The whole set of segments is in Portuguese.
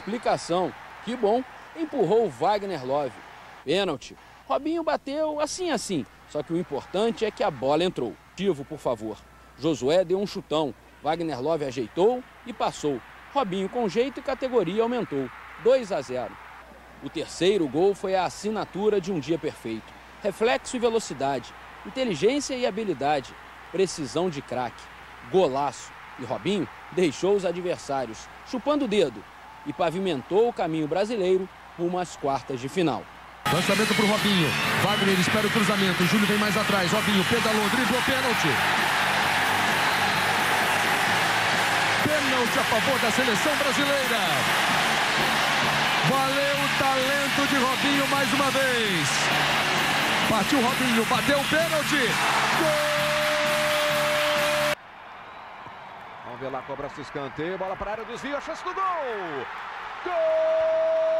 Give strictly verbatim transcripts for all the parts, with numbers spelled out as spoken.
explicação. Que bom, empurrou o Wagner Love. Pênalti. Robinho bateu assim assim, só que o importante é que a bola entrou. Tivo, por favor. Josué deu um chutão, Wagner Love ajeitou e passou. Robinho com jeito e categoria aumentou. dois a zero. O terceiro gol foi a assinatura de um dia perfeito. Reflexo e velocidade, inteligência e habilidade, precisão de craque, golaço. E Robinho deixou os adversários chupando o dedo e pavimentou o caminho brasileiro rumo às quartas de final. Lançamento para o Robinho. Wagner espera o cruzamento. Júlio vem mais atrás. Robinho pedalou, driblou, pênalti. Pênalti a favor da seleção brasileira. Valeu o talento de Robinho mais uma vez. Partiu Robinho, bateu o pênalti. Gol! Vamos ver lá, cobrança do escanteio. Bola para a área, desvio, a chance do gol. Gol!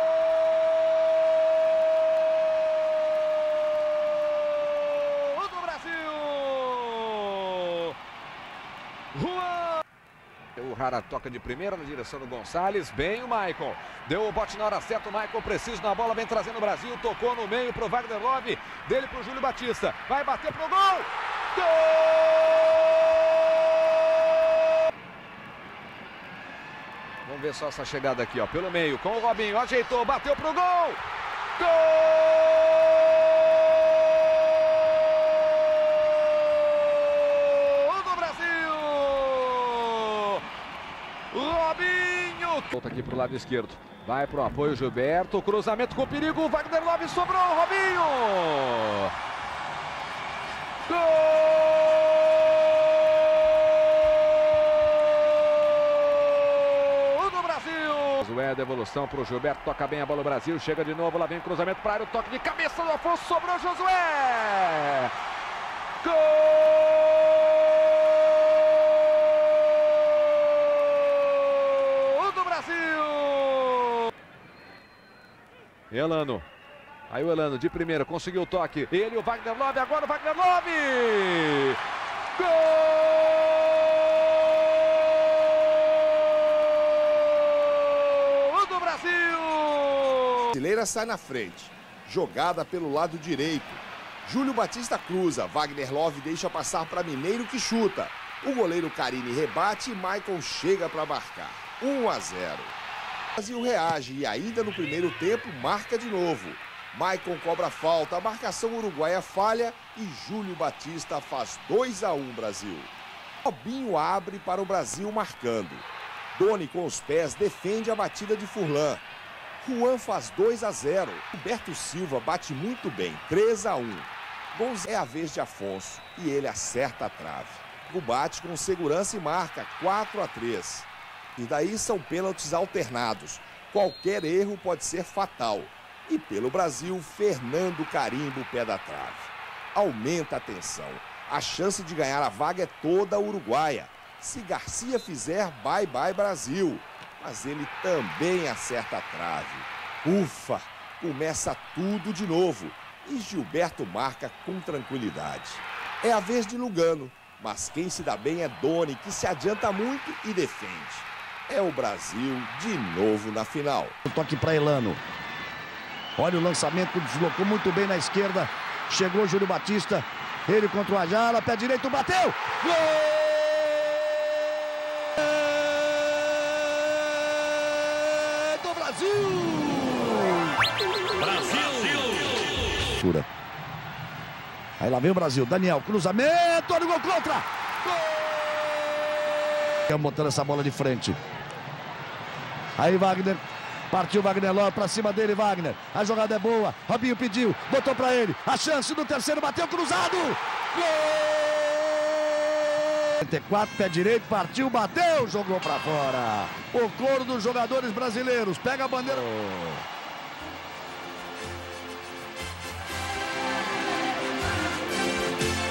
O Rara toca de primeira na direção do Gonçalves. Bem o Maicon. Deu o bote na hora certa. O Maicon preciso na bola. Vem trazendo o Brasil. Tocou no meio para o Wagner Love. Dele para o Júlio Batista. Vai bater pro gol. Gol! Vamos ver só essa chegada aqui, ó. Pelo meio com o Robinho. Ajeitou. Bateu pro gol. Gol! Robinho! Volta aqui pro lado esquerdo. Vai pro apoio Gilberto. Cruzamento com perigo. Wagner Love sobrou. Robinho! Gol do Brasil! Josué, devolução pro Gilberto. Toca bem a bola o Brasil. Chega de novo. Lá vem o cruzamento para área. O toque de cabeça do Afonso. Sobrou Josué! Gol! Elano. Aí o Elano de primeira conseguiu o toque. Ele, o Wagner Love, agora o Wagner Love! Gol do Brasil! A brasileira sai na frente. Jogada pelo lado direito. Júlio Batista cruza. Wagner Love deixa passar para Mineiro que chuta. O goleiro Carini rebate e Maicon chega para marcar. um a zero. O Brasil reage e ainda no primeiro tempo marca de novo. Maicon cobra falta, a marcação uruguaia falha e Júlio Batista faz dois a um Brasil. Robinho abre para o Brasil marcando. Doni com os pés defende a batida de Furlan. Juan faz dois a zero. Roberto Silva bate muito bem, três a um. Gonzalez é a vez de Afonso e ele acerta a trave. O bate com segurança e marca quatro a três. E daí são pênaltis alternados. Qualquer erro pode ser fatal. E pelo Brasil, Fernando carimba o pé da trave. Aumenta a tensão. A chance de ganhar a vaga é toda uruguaia. Se Garcia fizer, bye bye Brasil. Mas ele também acerta a trave. Ufa! Começa tudo de novo. E Gilberto marca com tranquilidade. É a vez de Lugano. Mas quem se dá bem é Doni, que se adianta muito e defende. É o Brasil de novo na final. O toque para Elano. Olha o lançamento, deslocou muito bem na esquerda. Chegou Júlio Batista. Ele contra o Ajala, pé direito, bateu! Gol do Brasil! Brasil! Aí lá vem o Brasil. Daniel, cruzamento, olha o gol contra! Gol! Botando essa bola de frente. Aí Wagner, partiu Wagner Love pra cima dele, Wagner. A jogada é boa, Robinho pediu, botou pra ele. A chance do terceiro, bateu cruzado. Gol! quarenta e quatro, pé direito, partiu, bateu, jogou pra fora. O coro dos jogadores brasileiros, pega a bandeira.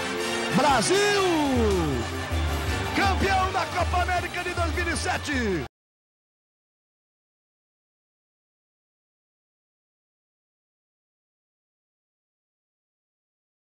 Brasil! Campeão da Copa América de dois mil e sete!